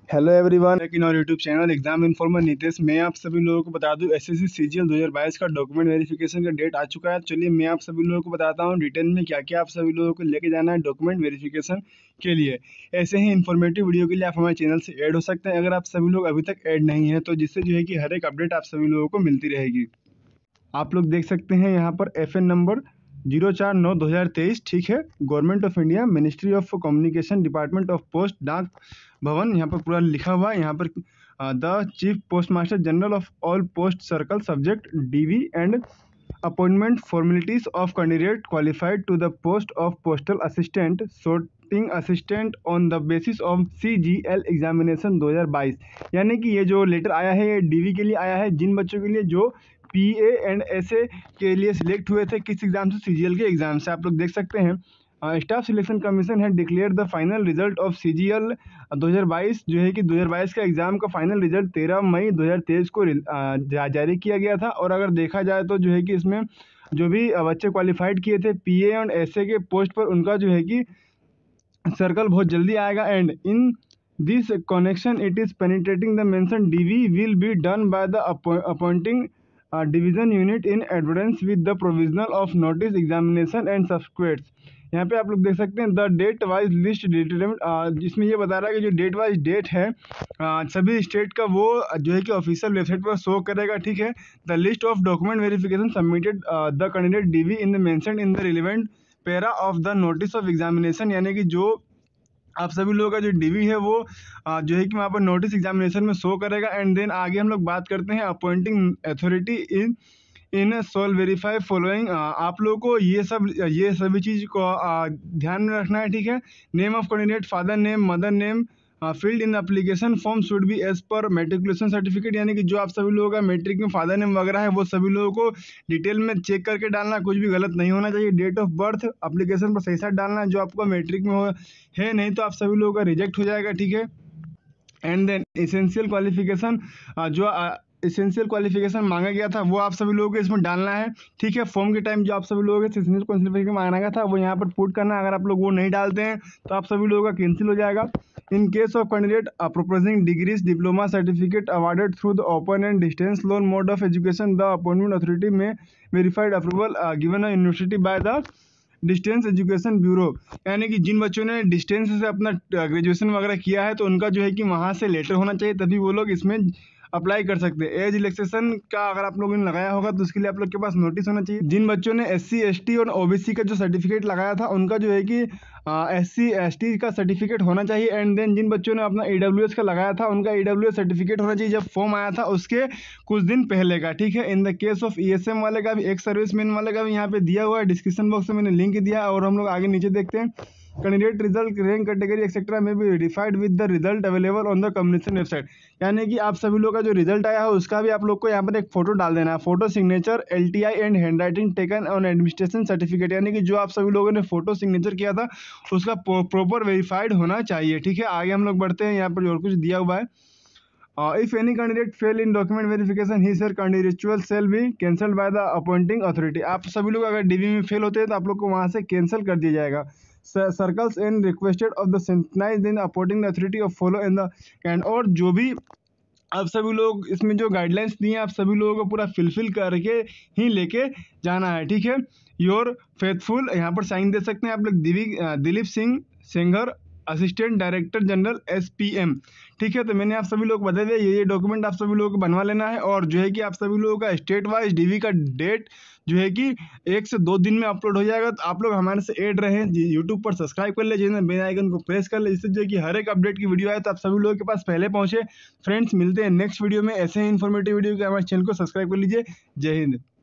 Hello everyone, लेकिन और YouTube channel exam informer Nitesh. मैं आप सभी लोगों को बता दूं, एसएससी सीजीएल 2022 का डॉक्यूमेंट वेरिफिकेशन का डेट आ चुका है। चलिए मैं आप सभी लोगों को बताता हूं डिटेल में क्या क्या आप सभी लोगों को लेके जाना है डॉक्यूमेंट वेरिफिकेशन के लिए। ऐसे ही इन्फॉर्मेटिव वीडियो के लिए आप हमारे चैनल से ऐड हो सकते हैं अगर आप सभी लोग अभी तक ऐड नहीं है, तो जिससे जो है कि हर एक अपडेट आप सभी लोगों को मिलती रहेगी। आप लोग देख सकते हैं यहाँ पर FN नंबर 049/2023, ठीक है। Government of India, ministry of communication, department of post, Dak Bhavan, यहाँ पर पूरा लिखा हुआ है। यहाँ पर the chief post master general of all post circle subject DV and appointment formalities of candidate qualified to the post of postal assistant sorting assistant on the basis of CGL examination 2022। यानी कि ये जो letter आया है ये DV के लिए आया है, जिन बच्चों के लिए जो PA एंड SA के लिए सिलेक्ट हुए थे। किस एग्ज़ाम से? CGL के एग्ज़ाम से। आप लोग देख सकते हैं स्टाफ सिलेक्शन कमीशन है declare the final result of CGL 2022, जो है कि 2022 का एग्ज़ाम का फाइनल रिजल्ट 13 मई 2023 को जारी किया गया था। और अगर देखा जाए तो जो है कि इसमें जो भी बच्चे क्वालिफाइड किए थे PA और SA के पोस्ट पर, उनका जो है कि सर्कल बहुत जल्दी आएगा। And in this connection it is penetrating the mention DV will be done by the appointing division unit in adherence with the provisional of notice examination and subsequents. यहाँ पे आप लोग देख सकते हैं the date wise list determine, जिसमें ये बता रहा है कि जो डेट वाइज डेट है सभी स्टेट का, वो जो है कि ऑफिशियल वेबसाइट पर शो करेगा, ठीक है। The list of document verification submitted the candidate DV in the mention in the relevant para of the notice of examination. यानी कि जो आप सभी लोगों का जो DV है वो जो है कि वहाँ पर नोटिस एग्जामिनेशन में शो करेगा। एंड देन आगे हम लोग बात करते हैं appointing authority in sole verify following. आप लोगों को ये सभी चीज़ को ध्यान में रखना है, ठीक है। Name of candidate, father name, mother name, field in application form should be as per matriculation certificate. यानी कि जो आप सभी लोगों का मैट्रिक में फादर नेम वगैरह है वो सभी लोगों को डिटेल में चेक करके डालना, कुछ भी गलत नहीं होना चाहिए। डेट ऑफ बर्थ एप्लीकेशन पर सही साथ डालना जो आपका मैट्रिक में है, नहीं तो आप सभी लोगों का रिजेक्ट हो जाएगा, ठीक है। एंड देन एसेंशियल क्वालिफिकेशन, जो एसेंशियल क्वालिफिकेशन मांगा गया था वो आप सभी लोगों को इसमें डालना है, ठीक है। फॉर्म के टाइम जो आप सभी लोगों को एसेंशियल क्वालिफिकेशन मांगा गया था वो यहाँ पर पुट करना है। अगर आप लोग वो नहीं डालते हैं तो आप सभी लोगों का कैंसिल हो जाएगा। In case of candidate proposing degrees, diploma certificate awarded through the open and distance loan mode of education, the appointment authority may verified approval given a university by the distance education bureau. यानी कि जिन बच्चों ने distance से अपना graduation वगैरह किया है तो उनका जो है कि वहाँ से लेटर होना चाहिए, तभी वो लोग इसमें अप्लाई कर सकते हैं। एज रिलैक्सेशन का अगर आप लोगों ने लगाया होगा तो उसके लिए आप लोग के पास नोटिस होना चाहिए। जिन बच्चों ने SC ST और OBC का जो सर्टिफिकेट लगाया था उनका जो है कि SC ST का सर्टिफिकेट होना चाहिए। एंड देन जिन बच्चों ने अपना EWS का लगाया था उनका EWS सर्टिफिकेट होना चाहिए जब फॉर्म आया था उसके कुछ दिन पहले का, ठीक है। In the case of ESM वाले का भी, एक्स सर्विसमैन वाले का भी यहाँ पे दिया हुआ है, डिस्क्रिप्शन बॉक्स में मैंने लिंक दिया है। और हम लोग आगे नीचे देखते हैं candidate result, rank, category etcetera may be verified with the result available on the communication website. यानी कि आप सभी लोग का जो रिजल्ट आया है उसका भी आप लोग को यहाँ पर एक फोटो डाल देना है। Photo, signature, LTI and handwriting taken on administration certificate. यानी कि जो आप सभी लोगों ने फोटो सिग्नेचर किया था उसका प्रॉपर वेरीफाइड होना चाहिए, ठीक है। आगे हम लोग बढ़ते हैं, यहाँ पर और कुछ दिया हुआ है। If any candidate fail in document verification, his or candidature shall be cancelled by the appointing authority। आप सभी लोग अगर DV में फेल होते हैं तो आप लोग को वहाँ से कैंसिल कर दिया जाएगा। Circles and requested of the sanitise then appointing authority of follow in the end. और जो भी आप सभी लोग इसमें जो गाइडलाइंस दी हैं आप सभी लोगों को पूरा फिलफिल करके ही लेके जाना है, ठीक है। योर फेथफुल, यहाँ पर साइन दे सकते हैं आप लोग, Dilip Singh Sengar, assistant director general SPM, ठीक है। तो मैंने आप सभी लोग बता दिया ये डॉक्यूमेंट आप सभी लोगों को बनवा लेना है। और जो है कि आप सभी लोगों का स्टेट वाइज DV का डेट जो है कि 1 से 2 दिन में अपलोड हो जाएगा। तो आप लोग हमारे से ऐड रहे यूट्यूब पर सब्सक्राइब कर ले, जिसमें बेल आइकन को प्रेस कर ले, जिससे जो है कि हर एक अपडेट की वीडियो आए तो आप सभी लोगों के पास पहले पहुंचे। फ्रेंड्स, मिलते हैं नेक्स्ट वीडियो में। ऐसे ही इन्फॉर्मेटिव वीडियो के हमारे चैनल को सब्सक्राइब कर लीजिए। जय हिंद।